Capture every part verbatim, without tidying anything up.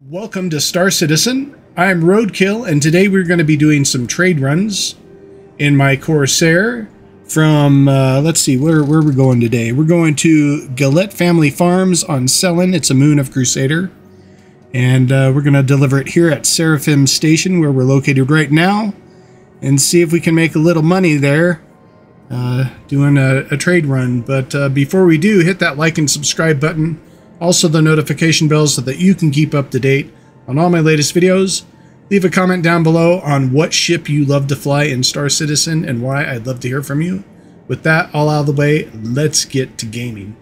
Welcome to Star Citizen. I'm Roadkill, and today we're going to be doing some trade runs in my Corsair from, uh, let's see, where, where we're going today. We're going to Galette Family Farms on Selen. It's a moon of Crusader. And uh, we're going to deliver it here at Seraphim Station, where we're located right now, and see if we can make a little money there uh, doing a, a trade run. But uh, before we do, hit that like and subscribe button. Also the notification bell so that you can keep up to date on all my latest videos. Leave a comment down below on what ship you love to fly in Star Citizen and why. I'd love to hear from you. With that all out of the way, let's get to gaming.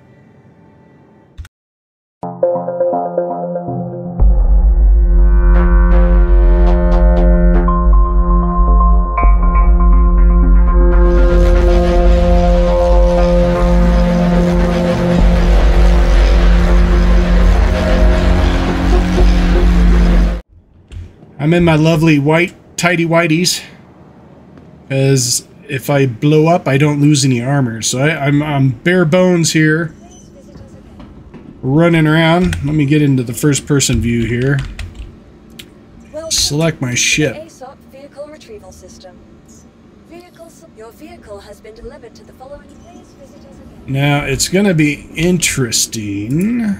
I'm in my lovely white tidy whities, because if I blow up, I don't lose any armor. So I, I'm, I'm bare bones here, running around. Let me get into the first person view here. Select my ship. A S O P vehicle retrieval system. Vehicle, your vehicle has been delivered to the following place. Visitors again. Now it's going to be interesting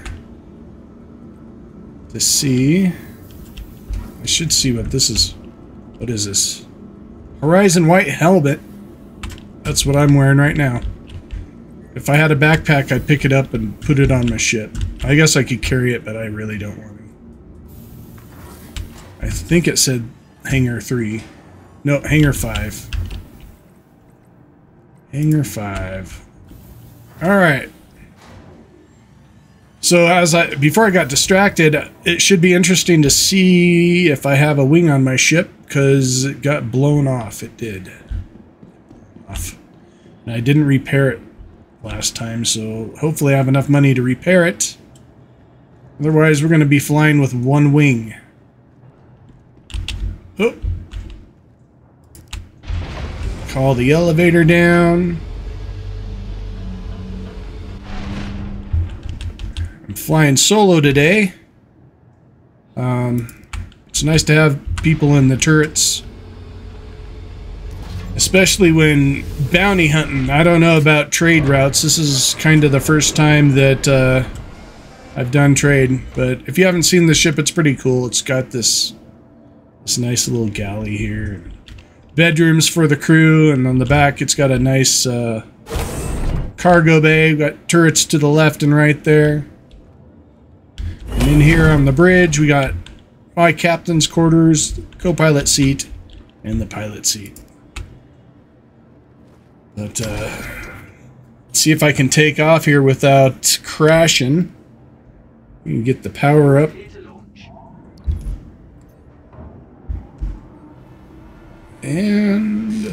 to see. I should see what this is. What is this? Horizon white helmet. That's what I'm wearing right now. If I had a backpack, I'd pick it up and put it on my ship. I guess I could carry it, but I really don't want to. I think it said Hangar three. No, Hangar five. Hangar five. Alright. So as I before I got distracted, it should be interesting to see if I have a wing on my ship, because it got blown off. It did. Off. And I didn't repair it last time, so hopefully I have enough money to repair it. Otherwise, we're going to be flying with one wing. Oh. Call the elevator down. I'm flying solo today. Um, it's nice to have people in the turrets. Especially when bounty hunting. I don't know about trade routes. This is kind of the first time that uh, I've done trade. But if you haven't seen the ship, it's pretty cool. It's got this, this nice little galley here. Bedrooms for the crew. And on the back, it's got a nice uh, cargo bay. We've got turrets to the left and right there. And in here on the bridge, we got my captain's quarters, co-pilot seat, and the pilot seat. But, uh, see if I can take off here without crashing. We can get the power up. And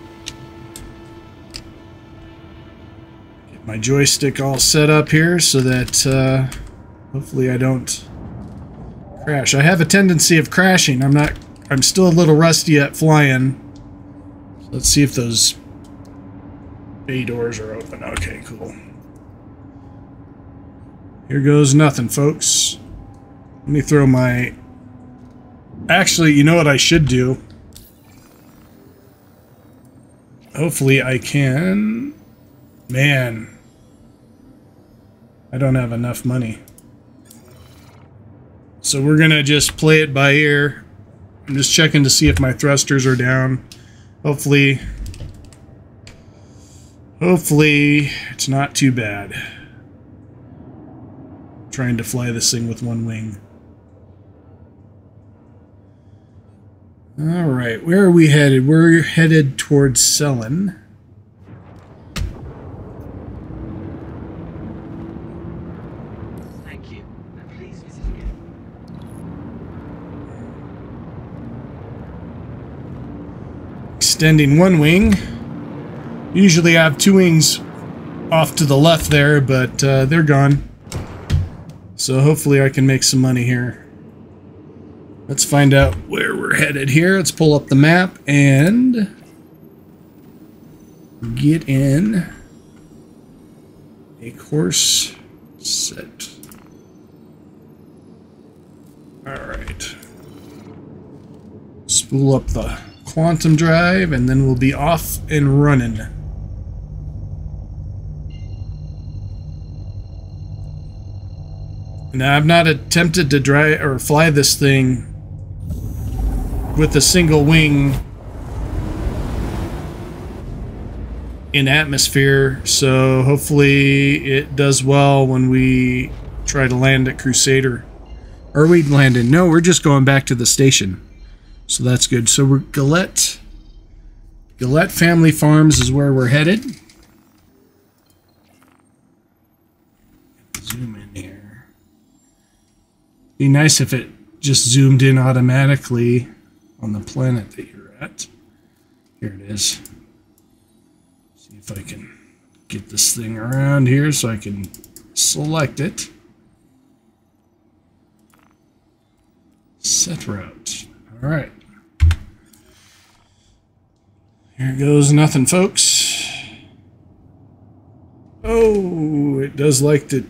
get my joystick all set up here so that, uh, hopefully I don't crash. I have a tendency of crashing. I'm not, I'm still a little rusty at flying. So let's see if those bay doors are open. Okay, cool. Here goes nothing, folks. Let me throw my... Actually, you know what I should do? Hopefully I can... Man. I don't have enough money. So we're gonna just play it by ear. I'm just checking to see if my thrusters are down. Hopefully, hopefully it's not too bad. I'm trying to fly this thing with one wing. All right, where are we headed? We're headed towards Selen. Extending one wing. Usually I have two wings off to the left there, but uh, they're gone. So hopefully I can make some money here. Let's find out where we're headed here. Let's pull up the map and get in a course set. Alright. Spool up the quantum drive, and then we'll be off and running. Now, I've not attempted to drive or fly this thing with a single wing in atmosphere, so hopefully it does well when we try to land at Crusader. Or we landed. No, we're just going back to the station. So that's good. So we're Gillette. Gillette Family Farms is where we're headed. Zoom in here. Be nice if it just zoomed in automatically on the planet that you're at. Here it is. See if I can get this thing around here so I can select it. Set route. All right. Here goes nothing, folks. Oh, it does like to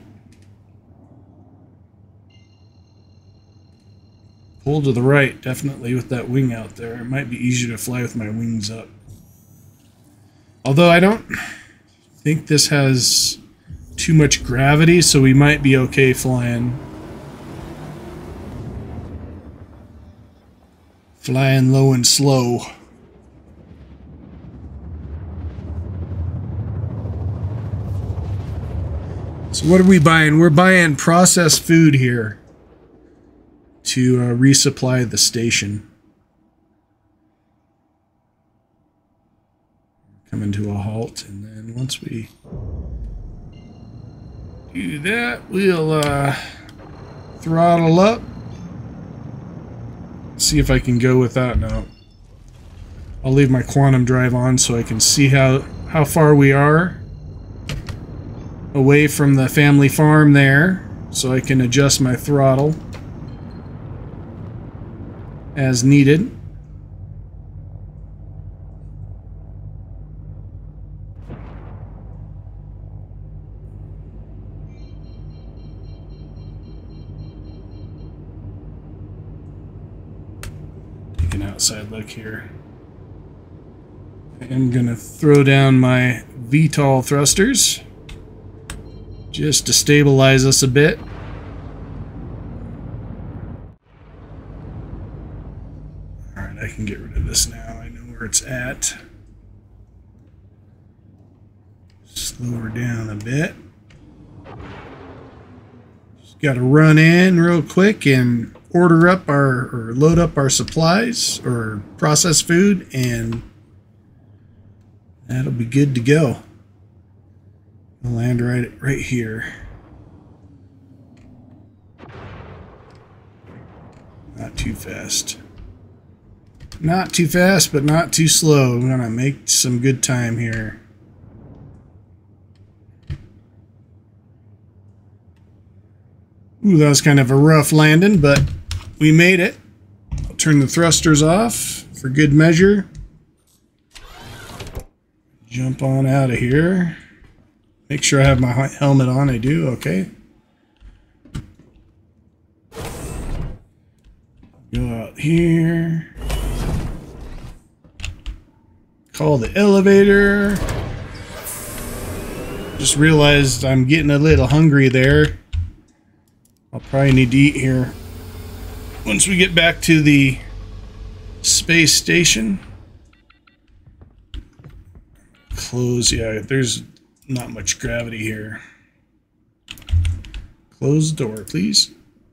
pull to the right, definitely, with that wing out there. It might be easier to fly with my wings up. Although I don't think this has too much gravity, so we might be okay flying. Flying low and slow. So what are we buying? We're buying processed food here to uh, resupply the station. Coming to a halt, and then once we do that, we'll uh, throttle up. See if I can go without. No, I'll leave my quantum drive on so I can see how how far we are away from the family farm there, so I can adjust my throttle as needed. Outside look here. I'm gonna throw down my V TOL thrusters just to stabilize us a bit. Alright, I can get rid of this now. I know where it's at. Slow her down a bit. Just gotta run in real quick and order up our, or load up our supplies, or processed food, and that'll be good to go. We'll land right, right here. Not too fast. Not too fast, but not too slow. I'm gonna make some good time here. Ooh, that was kind of a rough landing, but we made it. I'll turn the thrusters off for good measure. Jump on out of here. Make sure I have my helmet on. I do. Okay. Go out here. Call the elevator. Just realized I'm getting a little hungry there. I'll probably need to eat here once we get back to the space station. Close, yeah, there's not much gravity here. Close the door, please.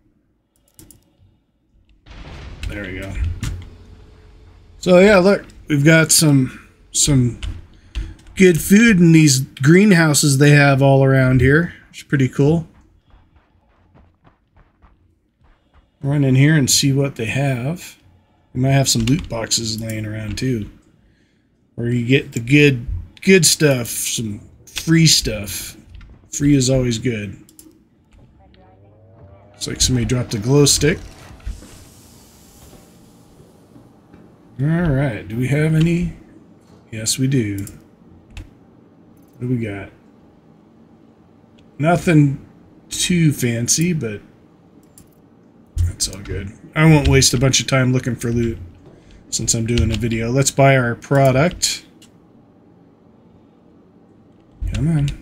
There we go. So yeah, look, we've got some some good food in these greenhouses they have all around here. It's pretty cool. Run in here and see what they have. You might have some loot boxes laying around too, where you get the good good stuff, some free stuff. Free is always good. Looks like somebody dropped a glow stick. Alright, do we have any? Yes, we do. What do we got? Nothing too fancy, but that's all good. I won't waste a bunch of time looking for loot. since I'm doing a video. Let's buy our product. Come on.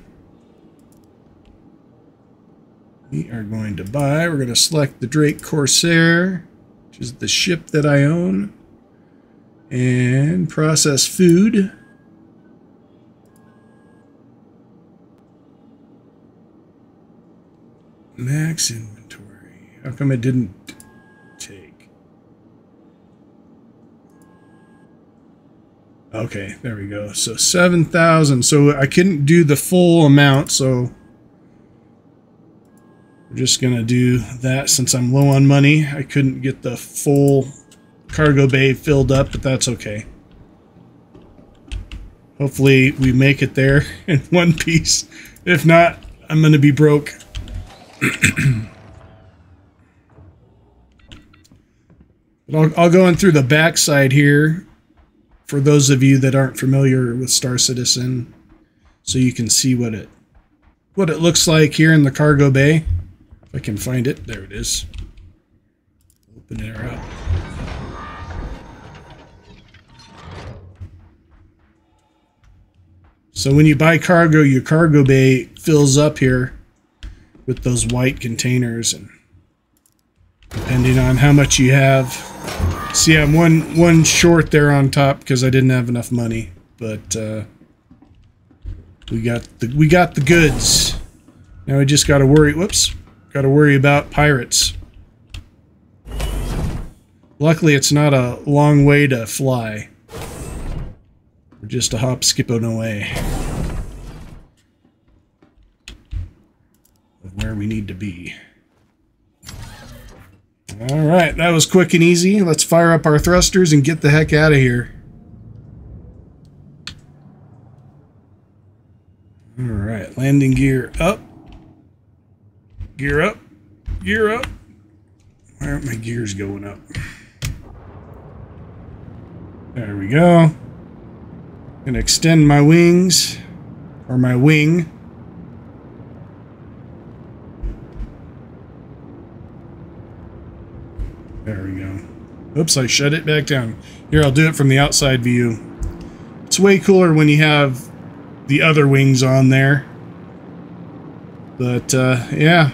We are going to buy, we're going to select the Drake Corsair, which is the ship that I own, and process food. Max inventory. How come it didn't take? Okay, there we go. So seven thousand. So I couldn't do the full amount, so we're just going to do that since I'm low on money. I couldn't get the full cargo bay filled up, but that's okay. Hopefully we make it there in one piece. If not, I'm going to be broke. But I'll, I'll go in through the backside here for those of you that aren't familiar with Star Citizen, so you can see what it what it looks like here in the cargo bay. If I can find it, there it is. Open it up. So when you buy cargo, your cargo bay fills up here with those white containers, and depending on how much you have. See, I'm one one short there on top because I didn't have enough money, but uh, we got the we got the goods. Now we just got to worry. Whoops, got to worry about pirates. Luckily, it's not a long way to fly. We're just a hop, skipping away of where we need to be. Alright, that was quick and easy. Let's fire up our thrusters and get the heck out of here. Alright, landing gear up. Gear up. Gear up. Why aren't my gears going up? There we go. Gonna extend my wings, or my wing. There we go. Oops, I shut it back down. Here, I'll do it from the outside view. It's way cooler when you have the other wings on there. But, uh, yeah.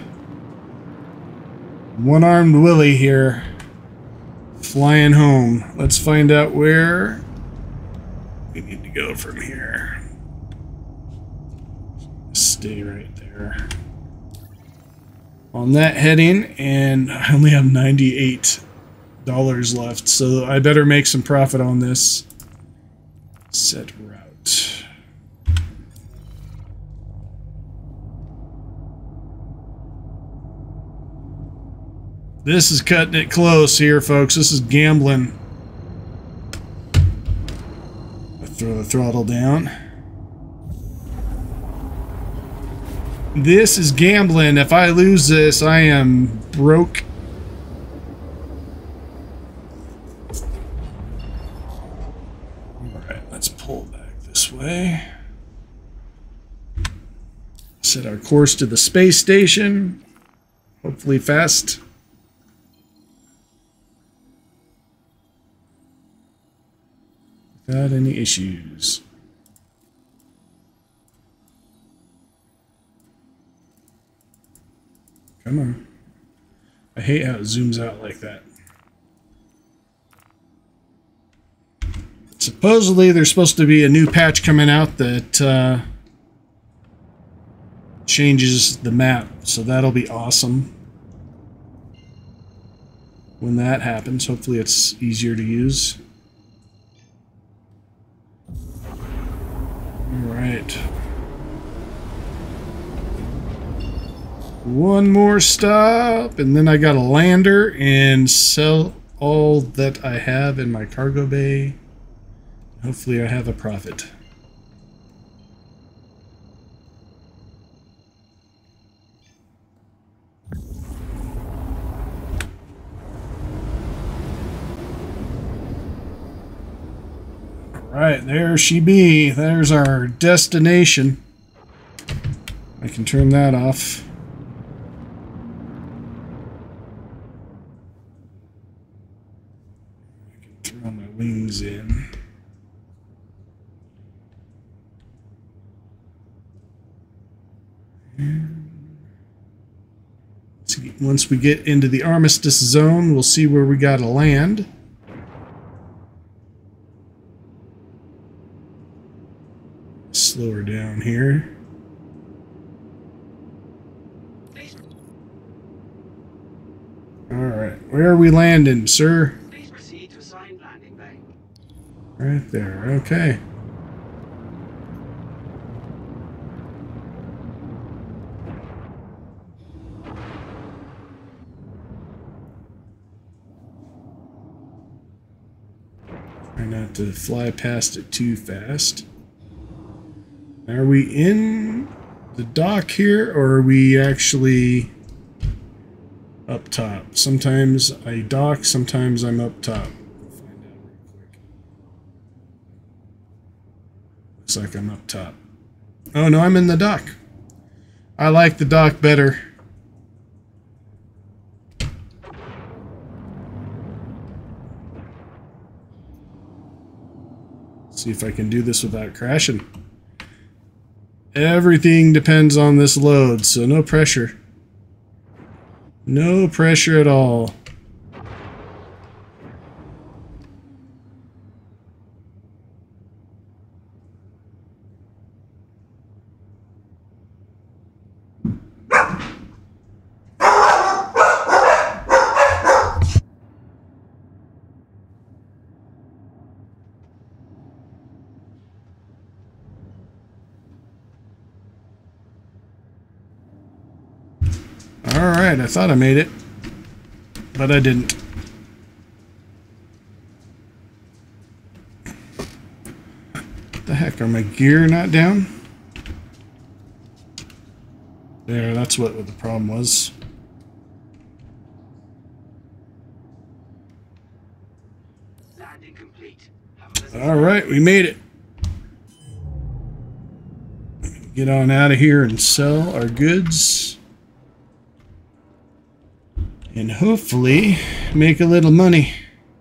One-armed Willie here. Flying home. Let's find out where we need to go from here. Stay right there. On that heading, and I only have ninety-eight dollars left, so I better make some profit on this. Set route. This is cutting it close here, folks. This is gambling. I throw the throttle down. This is gambling. If I lose this, I am broke. Alright, let's pull back this way. Set our course to the space station. Hopefully fast. Without any issues. Come on. I hate how it zooms out like that. Supposedly there's supposed to be a new patch coming out that uh, changes the map, so that'll be awesome when that happens. Hopefully it's easier to use. Alright. One more stop, and then I got a lander and sell all that I have in my cargo bay. Hopefully I have a profit. Alright, there she be. There's our destination. I can turn that off. I can throw my wings in. See, once we get into the armistice zone, we'll see where we gotta land. Slow her down here. Alright, where are we landing, sir? Please proceed to assigned landing bay. Right there, okay. Try not to fly past it too fast. Are we in the dock here, or are we actually up top? Sometimes I dock, sometimes I'm up top. We'll find out real quick. Looks like I'm up top. Oh no, I'm in the dock. I like the dock better. See if I can do this without crashing. Everything depends on this load, so no pressure. No pressure at all. Alright, I thought I made it, but I didn't. What the heck, are my gear not down? There, that's what, what the problem was. Landing complete. Alright, we made it. Get on out of here and sell our goods. And hopefully make a little money.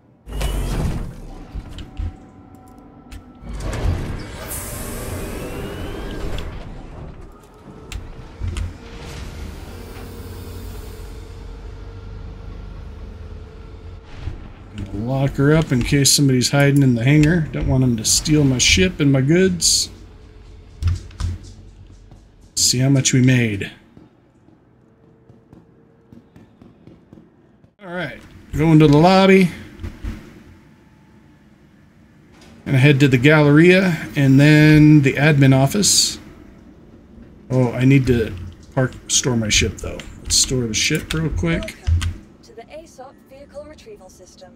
Lock her up in case somebody's hiding in the hangar. Don't want them to steal my ship and my goods. Let's see how much we made. Alright, go into the lobby. And head to the Galleria and then the admin office. Oh, I need to park store my ship though. Let's store the ship real quick. Welcome to the A S O P vehicle retrieval system.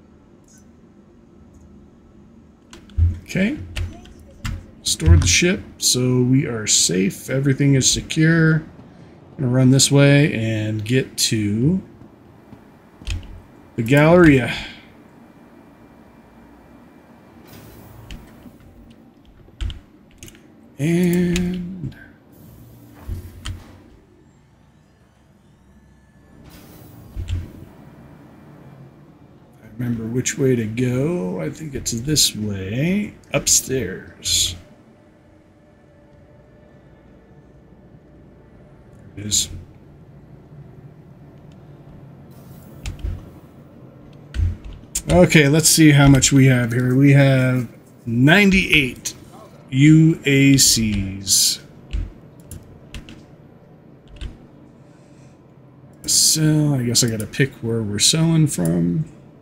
Okay. Store the ship so we are safe. Everything is secure. I'm gonna run this way and get to the Galleria. And I remember which way to go. I think it's this way. Upstairs. There it is. Okay, let's see how much we have here. We have ninety-eight U E C Is. Sell. I guess I gotta pick where we're selling from.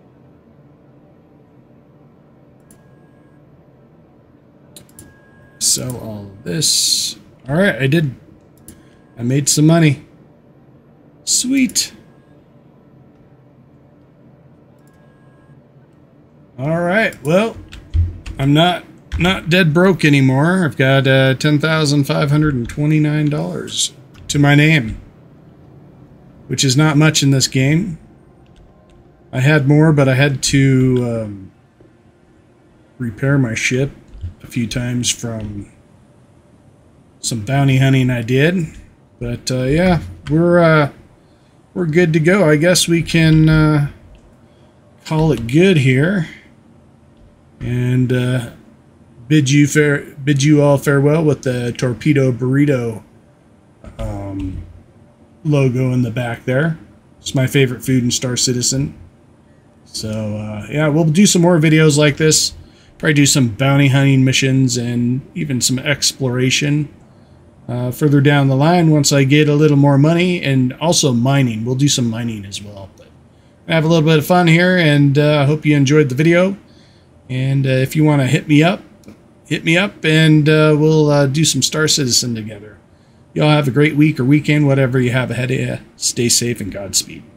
Sell all of this. Alright, I did. I made some money. Sweet. Alright, well, I'm not not dead broke anymore. I've got uh, ten thousand five hundred twenty-nine dollars to my name, which is not much in this game. I had more, but I had to um, repair my ship a few times from some bounty hunting I did. But uh, yeah, we're uh, we're good to go. I guess we can uh, call it good here. And uh, bid you fair, bid you all farewell with the torpedo burrito um, logo in the back there. It's my favorite food in Star Citizen. So uh, yeah, we'll do some more videos like this. Probably do some bounty hunting missions and even some exploration uh, further down the line once I get a little more money, and also mining. We'll do some mining as well. But I have a little bit of fun here, and I uh, hope you enjoyed the video. And uh, if you want to hit me up, hit me up, and uh, we'll uh, do some Star Citizen together. Y'all have a great week or weekend, whatever you have ahead of you. Stay safe and Godspeed.